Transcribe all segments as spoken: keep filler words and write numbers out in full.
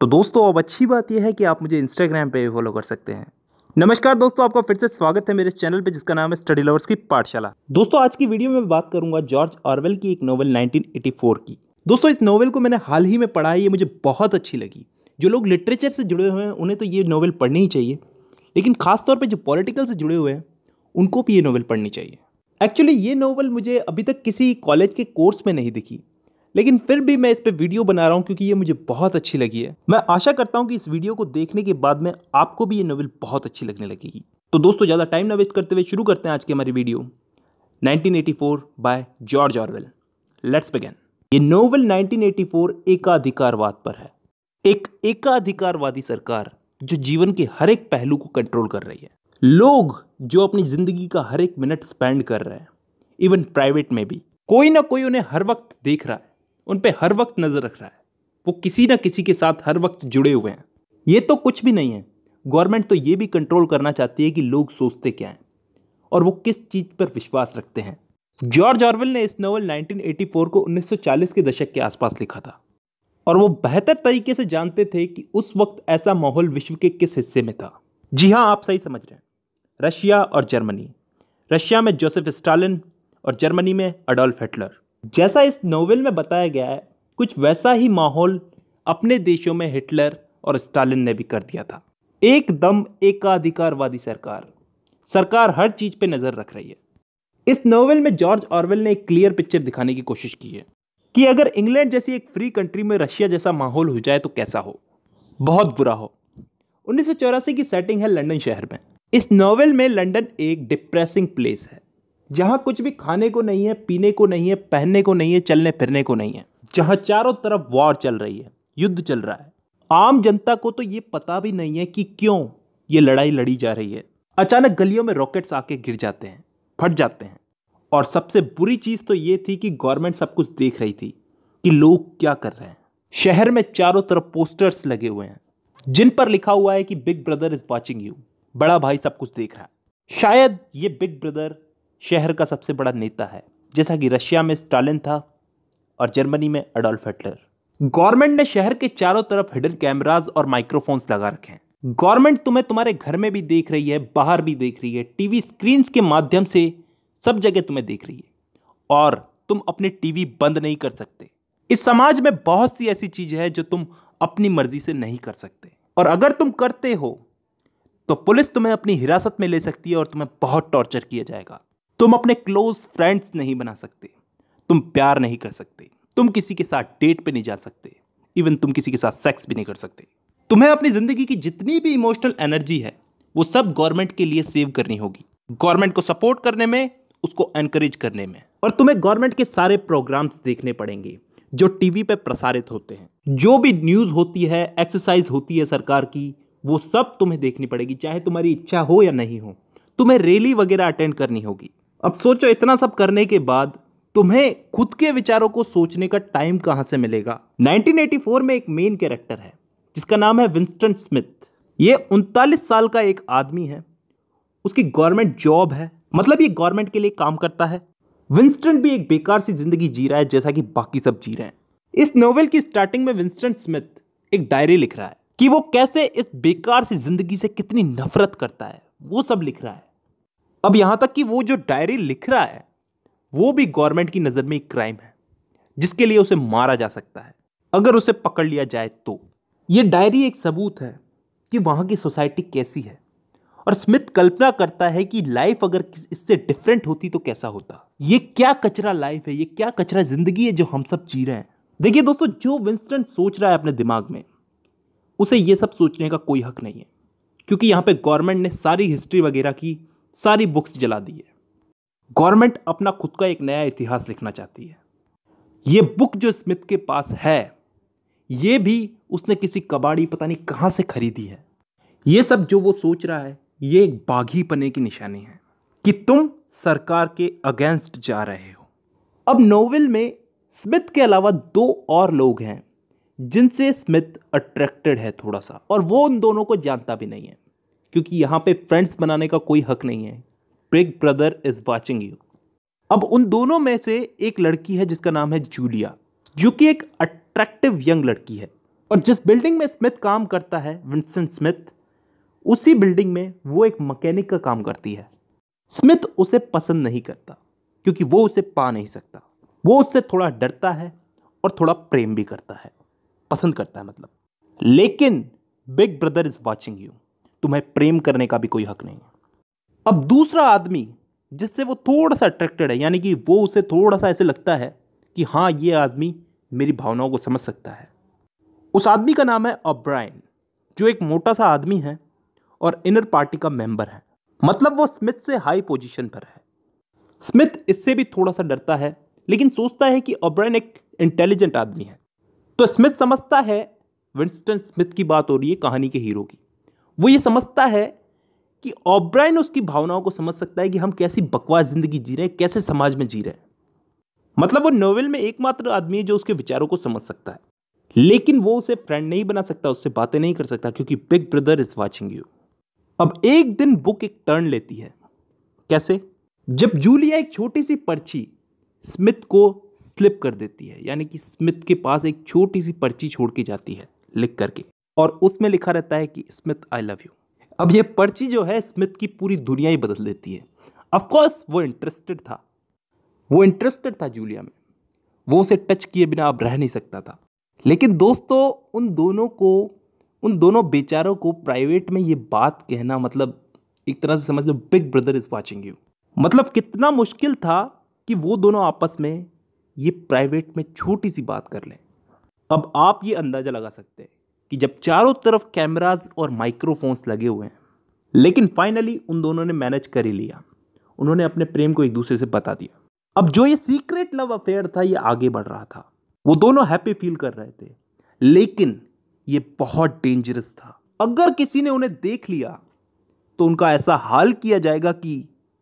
तो दोस्तों अब अच्छी बात यह है कि आप मुझे इंस्टाग्राम पे भी फॉलो कर सकते हैं। नमस्कार दोस्तों, आपका फिर से स्वागत है मेरे चैनल पे जिसका नाम है स्टडी लवर्स की पाठशाला। दोस्तों आज की वीडियो में मैं बात करूंगा जॉर्ज ऑरवेल की एक नोवेल नाइनटीन एटी फोर की। दोस्तों इस नोवेल को मैंने हाल ही में पढ़ा है, ये मुझे बहुत अच्छी लगी। जो लोग लिटरेचर से जुड़े हुए हैं उन्हें तो ये नोवेल पढ़नी ही चाहिए, लेकिन खासतौर पर जो पॉलिटिकल से जुड़े हुए हैं उनको भी ये नोवेल पढ़नी चाहिए। एक्चुअली ये नोवेल मुझे अभी तक किसी कॉलेज के कोर्स में नहीं दिखी, लेकिन फिर भी मैं इस पे वीडियो बना रहा हूँ क्योंकि ये मुझे बहुत अच्छी लगी है। मैं आशा करता हूँ कि इस वीडियो को देखने के बाद में आपको भी ये नोवेल बहुत अच्छी लगने लगेगी। तो दोस्तों ज़्यादा टाइम ना वेस्ट करते हुए शुरू करते हैं आज की हमारी video nineteen eighty four by George Orwell. Let's begin. ये नोवेल नाइनटीन एटी फोर एकाधिकारवाद पर है। एक एकाधिकारवादी सरकार जो जीवन के हर एक पहलू को कंट्रोल कर रही है। लोग जो अपनी जिंदगी का हर एक मिनट स्पेंड कर रहे हैं, इवन प्राइवेट में भी कोई ना कोई उन्हें हर वक्त देख रहा है, उन पे हर वक्त नजर रख रहा है। वो किसी ना किसी के साथ हर वक्त जुड़े हुए हैं। ये तो कुछ भी नहीं है, गवर्नमेंट तो ये भी कंट्रोल करना चाहती है कि लोग सोचते क्या हैं और वो किस चीज पर विश्वास रखते हैं। जॉर्ज ऑरवेल ने इस नोवेल नाइनटीन एटी फोर को उन्नीस सौ चालीस के दशक के आसपास लिखा था और वो बेहतर तरीके से जानते थे कि उस वक्त ऐसा माहौल विश्व के किस हिस्से में था। जी हाँ, आप सही समझ रहे हैं, रशिया और जर्मनी। रशिया में जोसेफ स्टालिन और जर्मनी में अडोल्फ हिटलर। जैसा इस नोवेल में बताया गया है, कुछ वैसा ही माहौल अपने देशों में हिटलर और स्टालिन ने भी कर दिया था। एकदम एकाधिकारवादी सरकार सरकार हर चीज पे नजर रख रही है। इस नोवेल में जॉर्ज ऑरवेल ने एक क्लियर पिक्चर दिखाने की कोशिश की है कि अगर इंग्लैंड जैसी एक फ्री कंट्री में रशिया जैसा माहौल हो जाए तो कैसा हो। बहुत बुरा हो। उन्नीस सौ चौरासी की सेटिंग है लंदन शहर में। इस नोवेल में लंदन एक डिप्रेसिंग प्लेस है जहां कुछ भी खाने को नहीं है, पीने को नहीं है, पहनने को नहीं है, चलने फिरने को नहीं है। जहां चारों तरफ वॉर चल रही है, युद्ध चल रहा है। आम जनता को तो ये पता भी नहीं है कि क्यों ये लड़ाई लड़ी जा रही है। अचानक गलियों में रॉकेट्स आके गिर जाते हैं, फट जाते हैं। और सबसे बुरी चीज तो ये थी कि गवर्नमेंट सब कुछ देख रही थी कि लोग क्या कर रहे हैं। शहर में चारों तरफ पोस्टर्स लगे हुए हैं जिन पर लिखा हुआ है कि big brother is watching you. बड़ा भाई सब कुछ देख रहा है। शायद ये बिग ब्रदर शहर का सबसे बड़ा नेता है, जैसा कि रशिया में स्टालिन था और जर्मनी में अडोल्फ हिटलर। गवर्नमेंट ने शहर के चारों तरफ हिडन कैमरास और माइक्रोफोन्स लगा रखे हैं। गवर्नमेंट तुम्हें तुम्हारे घर में भी देख रही है, बाहर भी देख रही है, टीवी स्क्रीन्स के माध्यम से सब जगह तुम्हें देख रही है और तुम अपनी टीवी बंद नहीं कर सकते। इस समाज में बहुत सी ऐसी चीजें हैं जो तुम अपनी मर्जी से नहीं कर सकते, और अगर तुम करते हो तो पुलिस तुम्हें अपनी हिरासत में ले सकती है और तुम्हें बहुत टॉर्चर किया जाएगा। तुम अपने क्लोज फ्रेंड्स नहीं बना सकते, तुम प्यार नहीं कर सकते, तुम किसी के साथ डेट पे नहीं जा सकते, इवन तुम किसी के साथ सेक्स भी नहीं कर सकते। तुम्हें अपनी जिंदगी की जितनी भी इमोशनल एनर्जी है वो सब गवर्नमेंट के लिए सेव करनी होगी। गवर्नमेंट को सपोर्ट करने में, उसको एनकरेज करने में। और तुम्हें गवर्नमेंट के सारे प्रोग्राम्स देखने पड़ेंगे जो टीवी पे प्रसारित होते हैं। जो भी न्यूज होती है, एक्सरसाइज होती है सरकार की, वो सब तुम्हें देखनी पड़ेगी, चाहे तुम्हारी इच्छा हो या नहीं हो। तुम्हें रैली वगैरह अटेंड करनी होगी। अब सोचो, इतना सब करने के बाद तुम्हें खुद के विचारों को सोचने का टाइम कहां से मिलेगा। नाइनटीन एटी फोर में एक मेन कैरेक्टर है जिसका नाम है विंस्टन स्मिथ। ये उनतालीस साल का एक आदमी है। उसकी गवर्नमेंट जॉब है, मतलब ये गवर्नमेंट के लिए काम करता है। विंस्टन भी एक बेकार सी जिंदगी जी रहा है जैसा कि बाकी सब जी रहे हैं। इस नोवेल की स्टार्टिंग में विंस्टन स्मिथ एक डायरी लिख रहा है कि वो कैसे इस बेकार सी जिंदगी से कितनी नफरत करता है, वो सब लिख रहा है। अब यहां तक कि वो जो डायरी लिख रहा है वो भी गवर्नमेंट की नजर में एक क्राइम है जिसके लिए उसे मारा जा सकता है अगर उसे पकड़ लिया जाए तो। ये डायरी एक सबूत है कि वहां की सोसाइटी कैसी है, और स्मिथ कल्पना करता है कि लाइफ अगर इससे डिफरेंट होती तो कैसा होता। ये क्या कचरा लाइफ है, ये क्या कचरा जिंदगी है जो हम सब जी रहे हैं। देखिए दोस्तों, जो विंस्टन सोच रहा है अपने दिमाग में, उसे ये सब सोचने का कोई हक नहीं है, क्योंकि यहां पे गवर्नमेंट ने सारी हिस्ट्री वगैरह की सारी बुक्स जला दी है। गवर्नमेंट अपना खुद का एक नया इतिहास लिखना चाहती है। ये बुक जो स्मिथ के पास है, ये भी उसने किसी कबाड़ी पता नहीं कहां से खरीदी है। ये सब जो वो सोच रहा है, ये एक बागी पने की निशानी है कि तुम सरकार के अगेंस्ट जा रहे हो। अब नोवेल में स्मिथ के अलावा दो और लोग हैं जिनसे स्मिथ अट्रैक्टेड है थोड़ा सा, और वो उन दोनों को जानता भी नहीं है, क्योंकि यहां पे फ्रेंड्स बनाने का कोई हक नहीं है। Big brother is watching you. अब उन दोनों में से एक लड़की है जिसका नाम है जूलिया, जो कि एक अट्रैक्टिव यंग लड़की है, और जिस बिल्डिंग में स्मिथ काम करता है, विंस्टन स्मिथ, उसी बिल्डिंग में वो एक मैकेनिक का काम करती है। स्मिथ उसे पसंद नहीं करता क्योंकि वो उसे पा नहीं सकता। वो उससे थोड़ा डरता है और थोड़ा प्रेम भी करता है, पसंद करता है मतलब। लेकिन big brother is watching you, तुम्हें प्रेम करने का भी कोई हक नहीं है। अब दूसरा आदमी जिससे वो थोड़ा सा अट्रैक्टेड है, यानी कि वो उसे थोड़ा सा ऐसे लगता है कि हाँ ये आदमी मेरी भावनाओं को समझ सकता है, उस आदमी का नाम है ओब्रायन, जो एक मोटा सा आदमी है और इनर पार्टी का मेंबर है। मतलब वो स्मिथ से हाई पोजीशन पर है। स्मिथ इससे भी थोड़ा सा डरता है, लेकिन सोचता है कि ओब्रायन एक इंटेलिजेंट आदमी है। तो स्मिथ समझता है, विंस्टन स्मिथ की बात हो रही है कहानी के हीरो की, वो ये समझता है कि ओब्रायन उसकी भावनाओं को समझ सकता है कि हम कैसी बकवास जिंदगी जी रहे हैं, कैसे समाज में जी रहे हैं। मतलब वो नोवेल में एकमात्र आदमी है जो उसके विचारों को समझ सकता है, लेकिन वो उसे फ्रेंड नहीं बना सकता, उससे बातें नहीं कर सकता क्योंकि big brother is watching you. अब एक दिन बुक एक टर्न लेती है। कैसे? जब जूलिया एक छोटी सी पर्ची स्मिथ को स्लिप कर देती है, यानी कि स्मिथ के पास एक छोटी सी पर्ची छोड़ के जाती है लिख करके, और उसमें लिखा रहता है कि स्मिथ आई लव यू। अब ये पर्ची जो है स्मिथ की पूरी दुनिया ही बदल देती है। ऑफ कोर्स वो इंटरेस्टेड था, वो इंटरेस्टेड था जूलिया में, वो उसे टच किए बिना अब रह नहीं सकता था। लेकिन दोस्तों, उन दोनों को उन दोनों बेचारों को प्राइवेट में ये बात कहना, मतलब एक तरह से समझ लो big brother is watching you. मतलब कितना मुश्किल था कि वो दोनों आपस में ये प्राइवेट में छोटी सी बात कर लें। अब आप ये अंदाजा लगा सकते हैं कि जब चारों तरफ कैमरास और माइक्रोफोन्स लगे हुए हैं, लेकिन फाइनली उन दोनों ने मैनेज कर ही लिया। उन्होंने अपने प्रेम को एक दूसरे से बता दिया। अब जो ये सीक्रेट लव अफेयर था ये आगे बढ़ रहा था, वो दोनों हैप्पी फील कर रहे थे, लेकिन ये बहुत डेंजरस था। अगर किसी ने उन्हें देख लिया तो उनका ऐसा हाल किया जाएगा कि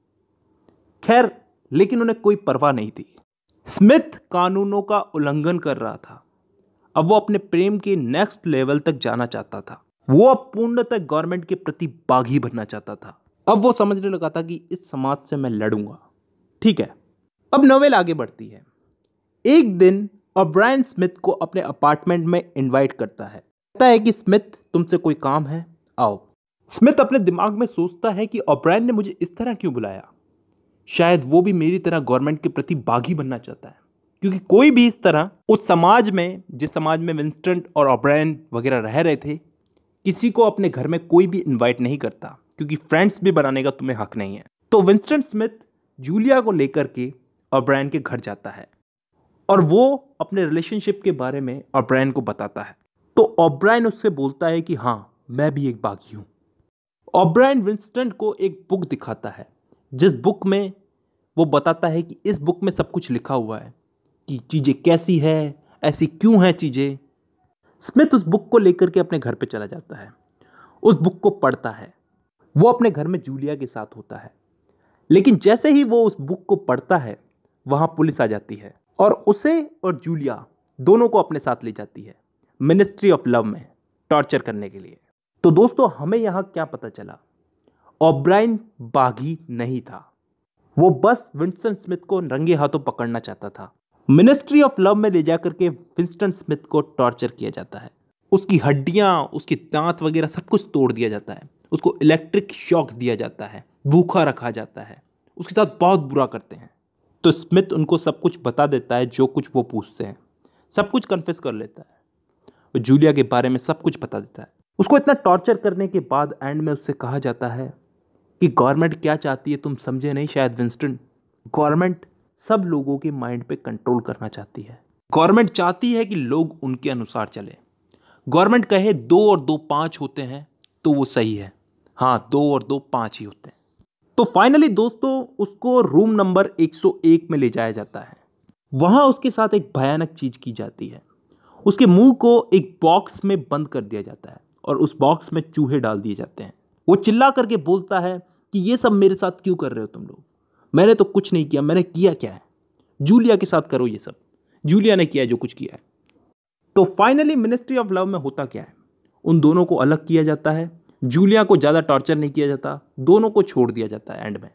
खैर, लेकिन उन्हें कोई परवाह नहीं थी। स्मिथ कानूनों का उल्लंघन कर रहा था। अब वो अपने प्रेम के नेक्स्ट लेवल तक जाना चाहता था। वो अब पूर्णतः गवर्नमेंट के प्रति बागी बनना चाहता था। अब वो समझने लगा था कि इस समाज से मैं लड़ूंगा। ठीक है, अब नोवेल आगे बढ़ती है। एक दिन ओब्रायन स्मिथ को अपने अपार्टमेंट में इनवाइट करता है। कहता है कि स्मिथ, तुमसे कोई काम है, आओ। स्मिथ अपने दिमाग में सोचता है कि ओब्रायन ने मुझे इस तरह क्यों बुलाया। शायद वो भी मेरी तरह गवर्नमेंट के प्रति बागी बनना चाहता है, क्योंकि कोई भी इस तरह उस समाज में, जिस समाज में विंस्टन और ओब्रायन वगैरह रह रहे थे, किसी को अपने घर में कोई भी इनवाइट नहीं करता, क्योंकि फ्रेंड्स भी बनाने का तुम्हें हक नहीं है। तो विंस्टन स्मिथ जूलिया को लेकर के ओब्रायन के घर जाता है और वो अपने रिलेशनशिप के बारे में ओब्रायन को बताता है। तो ओब्रायन उससे बोलता है कि हाँ, मैं भी एक बागी हूं। ओब्रायन विंस्टन को एक बुक दिखाता है, जिस बुक में वो बताता है कि इस बुक में सब कुछ लिखा हुआ है कि चीज़ें कैसी है, ऐसी क्यों हैं चीज़ें। स्मिथ उस बुक को लेकर के अपने घर पे चला जाता है, उस बुक को पढ़ता है। वो अपने घर में जूलिया के साथ होता है, लेकिन जैसे ही वो उस बुक को पढ़ता है, वहाँ पुलिस आ जाती है और उसे और जूलिया दोनों को अपने साथ ले जाती है मिनिस्ट्री ऑफ लव में टॉर्चर करने के लिए। तो दोस्तों, हमें यहाँ क्या पता चला? ओब्रायन बागी नहीं था, वो बस विंस्टन स्मिथ को रंगे हाथों पकड़ना चाहता था। मिनिस्ट्री ऑफ लव में ले जाकर के विंस्टन स्मिथ को टॉर्चर किया जाता है। उसकी हड्डियां, उसके दांत वगैरह सब कुछ तोड़ दिया जाता है। उसको इलेक्ट्रिक शॉक दिया जाता है, भूखा रखा जाता है, उसके साथ बहुत बुरा करते हैं। तो स्मिथ उनको सब कुछ बता देता है, जो कुछ वो पूछते हैं सब कुछ कन्फेस कर लेता है। वो जूलिया के बारे में सब कुछ बता देता है। उसको इतना टॉर्चर करने के बाद एंड में उससे कहा जाता है कि गवर्नमेंट क्या चाहती है तुम समझे नहीं शायद विंस्टन। गवर्नमेंट सब लोगों के माइंड पे कंट्रोल करना चाहती है। गवर्नमेंट चाहती है कि लोग उनके अनुसार चले। गवर्नमेंट कहे दो और दो पाँच होते हैं तो वो सही है, हाँ दो और दो पाँच ही होते हैं। तो फाइनली दोस्तों, उसको रूम नंबर एक सौ एक में ले जाया जाता है। वहाँ उसके साथ एक भयानक चीज़ की जाती है। उसके मुंह को एक बॉक्स में बंद कर दिया जाता है और उस बॉक्स में चूहे डाल दिए जाते हैं। वो चिल्ला करके बोलता है कि ये सब मेरे साथ क्यों कर रहे हो तुम लोग? मैंने तो कुछ नहीं किया, मैंने किया क्या है? जूलिया के साथ करो ये सब, जूलिया ने किया है जो कुछ किया है। तो फाइनली मिनिस्ट्री ऑफ लव में होता क्या है? उन दोनों को अलग किया जाता है। जूलिया को ज़्यादा टॉर्चर नहीं किया जाता, दोनों को छोड़ दिया जाता है एंड में।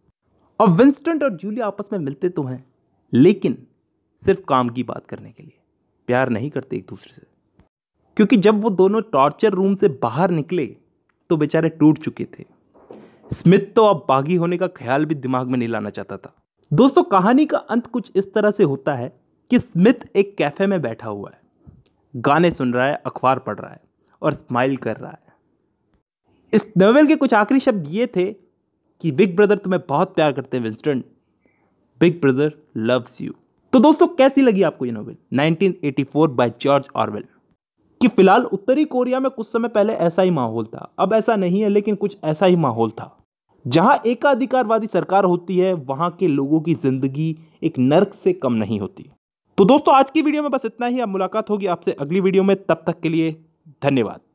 अब विंस्टन और जूलिया आपस में मिलते तो हैं, लेकिन सिर्फ काम की बात करने के लिए, प्यार नहीं करते एक दूसरे से। क्योंकि जब वो दोनों टॉर्चर रूम से बाहर निकले तो बेचारे टूट चुके थे। स्मिथ तो अब बागी होने का ख्याल भी दिमाग में नहीं लाना चाहता था। दोस्तों, कहानी का अंत कुछ इस तरह से होता है कि स्मिथ एक कैफे में बैठा हुआ है, गाने सुन रहा है, अखबार पढ़ रहा है और स्माइल कर रहा है। इस नोवेल के कुछ आखिरी शब्द ये थे कि बिग ब्रदर तुम्हें बहुत प्यार करते हैं Winston, big brother loves you. तो दोस्तों, कैसी लगी आपको ये novel nineteen eighty four by George Orwell? कि फिलहाल उत्तरी कोरिया में कुछ समय पहले ऐसा ही माहौल था, अब ऐसा नहीं है, लेकिन कुछ ऐसा ही माहौल था। जहां एकाधिकारवादी सरकार होती है वहां के लोगों की जिंदगी एक नर्क से कम नहीं होती। तो दोस्तों, आज की वीडियो में बस इतना ही। अब मुलाकात होगी आपसे अगली वीडियो में, तब तक के लिए धन्यवाद।